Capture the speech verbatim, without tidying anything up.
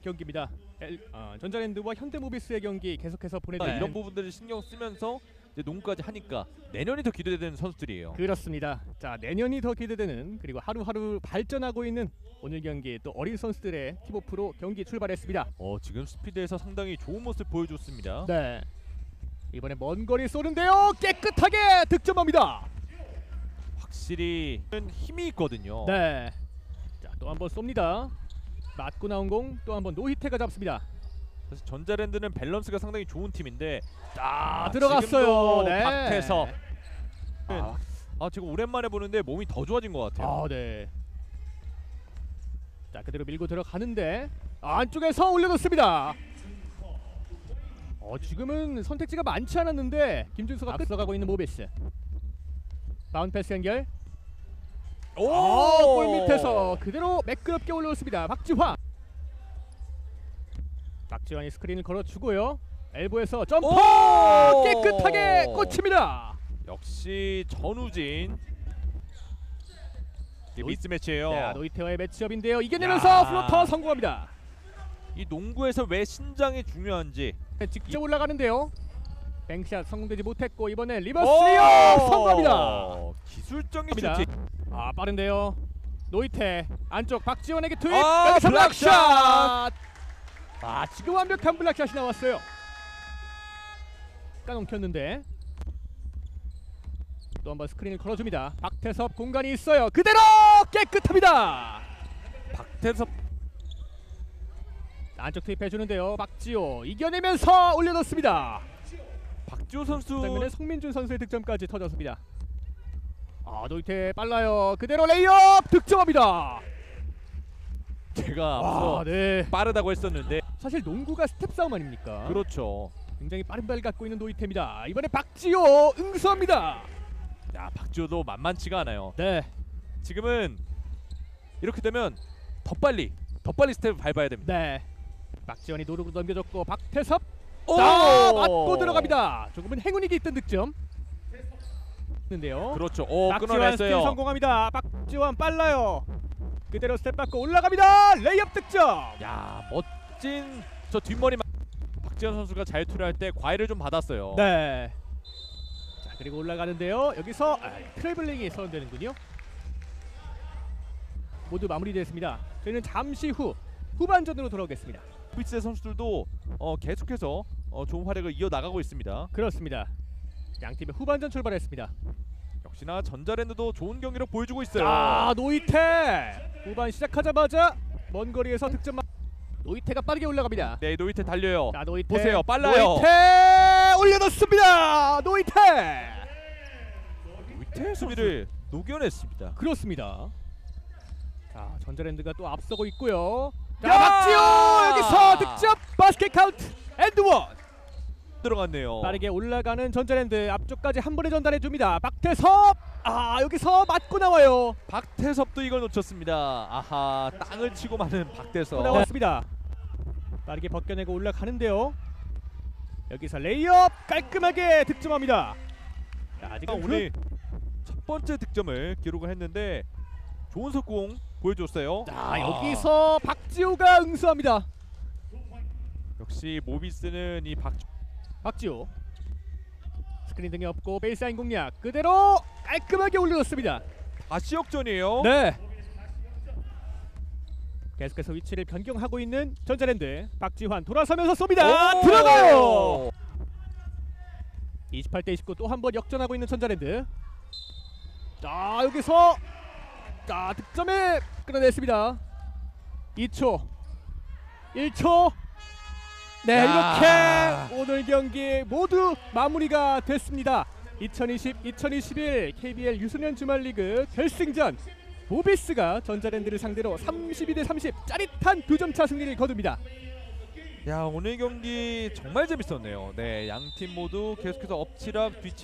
경기입니다. 엘, 어, 전자랜드와 현대모비스의 경기 계속해서 보내드립니다. 이런 부분들을 신경 쓰면서 이제 농구까지 하니까 내년이 더 기대되는 선수들이에요. 그렇습니다. 자, 내년이 더 기대되는, 그리고 하루하루 발전하고 있는 오늘 경기, 또 어린 선수들의 팁오프로 경기 출발했습니다. 어 지금 스피드에서 상당히 좋은 모습 보여줬습니다. 네, 이번에 먼 거리 쏘는데요, 깨끗하게 득점합니다. 확실히 힘이 있거든요. 네, 자, 또 한 번 쏩니다. 맞고 나온 공 또 한 번 노히테가 잡습니다. 사실 전자랜드는 밸런스가 상당히 좋은 팀인데 자, 아, 들어갔어요. 네. 박태섭. 아, 아 지금 오랜만에 보는데 몸이 더 좋아진 것 같아요. 아, 네. 자, 그대로 밀고 들어가는데 안쪽에서 올려놓습니다. 어, 지금은 선택지가 많지 않았는데 김준수가 앞서가고 있는 모비스. 바운드 패스 연결. 오! 아, 골 밑에서 그대로 매끄럽게 올라왔습니다. 박지환. 박지환이 스크린을 걸어주고요. 엘보에서 점퍼 오! 깨끗하게 꽂힙니다. 역시 전우진. 이게 노이- 미스매치예요. 네, 노이테와의 매치업인데요. 이겨내면서 야. 플로터 성공합니다. 이 농구에서 왜 신장이 중요한지. 직접 올라가는데요. 뱅샷 성공되지 못했고 이번에 리버스 리어 성공합니다. 기술적인 합니다. 슈팅. 아, 빠른데요. 노이테 안쪽 박지원에게 투입. 아, 여기서 블락샷! 블락샷. 아, 지금 완벽한 블락샷이 나왔어요. 까놓겼는데 또 한번 스크린을 걸어줍니다. 박태섭 공간이 있어요. 그대로 깨끗합니다. 박태섭. 안쪽 투입해주는데요. 박지호 이겨내면서 올려놓습니다. 박지호 선수. 장면에 송민준 선수의 득점까지 터졌습니다. 아, 노이테 빨라요. 그대로 레이업 득점합니다. 제가 앞서 아, 네. 빠르다고 했었는데. 사실 농구가 스텝 싸움 아닙니까? 그렇죠. 굉장히 빠른 발 갖고 있는 노이테입니다. 이번에 박지호 응수합니다. 야 박지호도 만만치가 않아요. 네, 지금은 이렇게 되면 더 빨리 더 빨리 스텝을 밟아야 됩니다. 네. 박지원이 노루로 넘겨줬고 박태섭 오! 자, 맞고 들어갑니다. 조금은 행운이 있던 득점. 는데요. 그렇죠. 오 박지원 스틸 끊어냈어요. 성공합니다. 박지원 빨라요. 그대로 스텝 밟고 올라갑니다. 레이업 득점. 야 멋진 저 뒷머리. 박지원 선수가 자유투를 때 과외를 좀 받았어요. 네. 자, 그리고 올라가는데요. 여기서 아, 트래블링이 선언되는군요. 모두 마무리됐습니다. 저희는 잠시 후 후반전으로 돌아오겠습니다. 스위스 선수들도 어, 계속해서 어, 좋은 활약을 이어 나가고 있습니다. 그렇습니다. 양 팀의 후반전 출발했습니다. 역시나 전자랜드도 좋은 경기력 보여주고 있어요. 아, 노이테 후반 시작하자마자 먼 거리에서 득점. 노이테가 빠르게 올라갑니다. 네 노이테 달려요. 자, 노이테 보세요, 빨라요. 노이테 올려놓습니다. 노이테. 노이테 수비를 녹여냈습니다. 그렇습니다. 자, 전자랜드가 또 앞서고 있고요. 자, 야! 박지호 여기서 득점. 바스켓 카운트 앤드원. 들어갔네요. 빠르게 올라가는 전자랜드 앞쪽까지 한 번에 전달해 줍니다. 박태섭. 아, 여기서 맞고 나와요. 박태섭도 이걸 놓쳤습니다. 아하 땅을 치고 마는 박태섭. 또 나왔습니다. 빠르게 벗겨내고 올라가는데요. 여기서 레이업 깔끔하게 득점합니다. 자, 아직 아, 오늘 오늘 첫 번째 득점을 기록을 했는데 좋은 속공 보여줬어요. 자, 아, 여기서 박지호가 응수합니다. 역시 모비스는 이 박. 박지호 스크린 등이 없고 베이스라인 공략 그대로 깔끔하게 올려놓습니다. 다시 역전이에요. 네. 계속해서 위치를 변경하고 있는 전자랜드. 박지환 돌아서면서 쏩니다. 오! 들어가요. 이십팔 대 이십구 또 한 번 역전하고 있는 전자랜드. 자, 여기서 자, 득점에 끌어냈습니다. 이 초 일 초. 네, 야. 이렇게 오늘 경기 모두 마무리가 됐습니다. 이천이십 이천이십일 케이비엘 유소년 주말리그 결승전 모비스가 전자랜드를 상대로 삼십이 대 삼십 짜릿한 두 점차 승리를 거둡니다. 야 오늘 경기 정말 재밌었네요. 네, 양 팀 모두 계속해서 엎치락 뒤치.